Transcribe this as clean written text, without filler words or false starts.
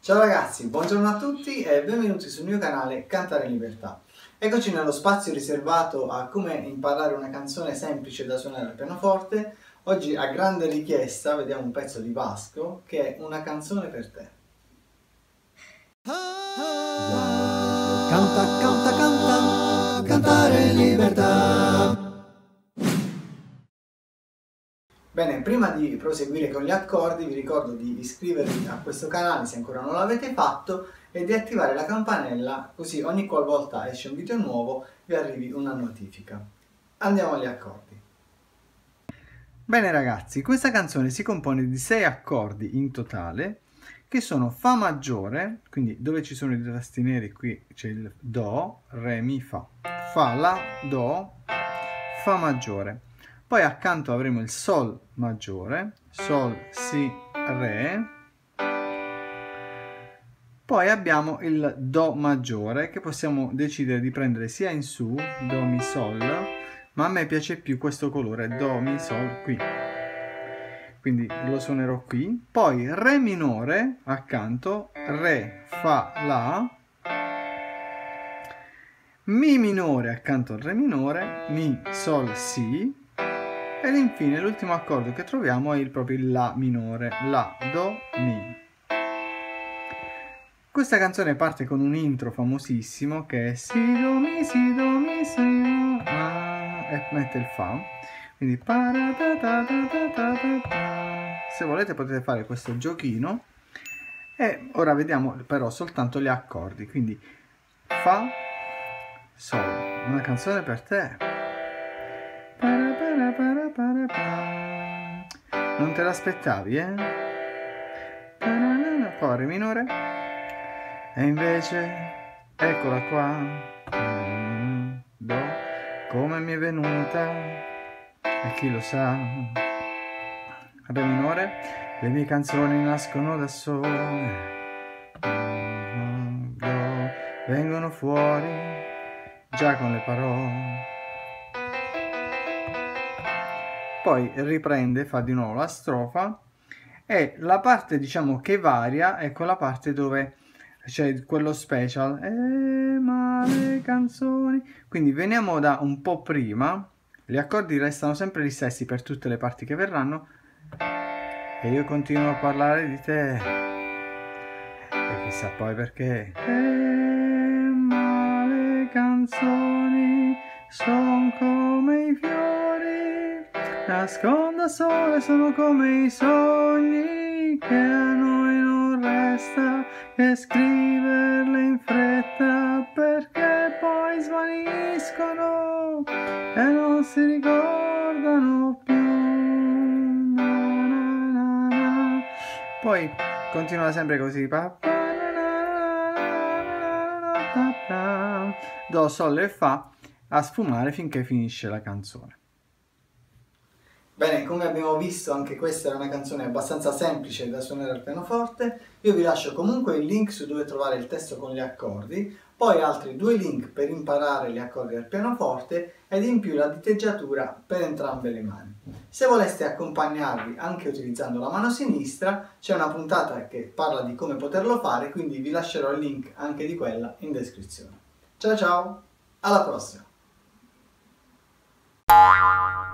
Ciao ragazzi, buongiorno a tutti e benvenuti sul mio canale Cantare in Libertà. Eccoci nello spazio riservato a come imparare una canzone semplice da suonare al pianoforte. Oggi a grande richiesta vediamo un pezzo di Vasco che è Una canzone per te. Canta, canta, canta, cantare in libertà. Bene, prima di proseguire con gli accordi vi ricordo di iscrivervi a questo canale se ancora non l'avete fatto e di attivare la campanella così ogni qualvolta esce un video nuovo vi arrivi una notifica. Andiamo agli accordi. Bene ragazzi, questa canzone si compone di 6 accordi in totale che sono Fa maggiore, quindi dove ci sono i due tasti neri qui c'è il Do, Re, Mi, Fa. Fa, La, Do, Fa maggiore. Poi accanto avremo il Sol maggiore, Sol, Si, Re. Poi abbiamo il Do maggiore che possiamo decidere di prendere sia in su, Do, Mi, Sol, ma a me piace più questo colore, Do, Mi, Sol, qui. Quindi lo suonerò qui. Poi Re minore accanto, Re, Fa, La. Mi minore accanto al Re minore, Mi, Sol, Si. Ed infine l'ultimo accordo che troviamo è proprio il La minore, La, Do, Mi. Questa canzone parte con un intro famosissimo che è Si, Do, Mi, Si, Do, Mi, Si, La, e mette il Fa. Quindi se volete potete fare questo giochino. E ora vediamo però soltanto gli accordi. Quindi Fa, Sol, una canzone per te. Non te l'aspettavi, eh? Poi Re minore. E invece, eccola qua. Do, come mi è venuta. E chi lo sa. Re minore. Le mie canzoni nascono da sole. Do, vengono fuori già con le parole. Poi riprende, fa di nuovo la strofa e la parte diciamo che varia è quella parte dove c'è quello special ma le canzoni, quindi veniamo da un po' prima, gli accordi restano sempre gli stessi per tutte le parti che verranno e io continuo a parlare di te e chissà poi perché ma le canzoni son come i fiori. Nasconda sole sono come i sogni che a noi non resta che scriverle in fretta perché poi svaniscono e non si ricordano più. Poi continua sempre così. Do, Sol e Fa a sfumare finché finisce la canzone. Bene, come abbiamo visto anche questa era una canzone abbastanza semplice da suonare al pianoforte. Io vi lascio comunque il link su dove trovare il testo con gli accordi, poi altri 2 link per imparare gli accordi al pianoforte ed in più la diteggiatura per entrambe le mani. Se voleste accompagnarvi anche utilizzando la mano sinistra c'è una puntata che parla di come poterlo fare, quindi vi lascerò il link anche di quella in descrizione. Ciao ciao, alla prossima!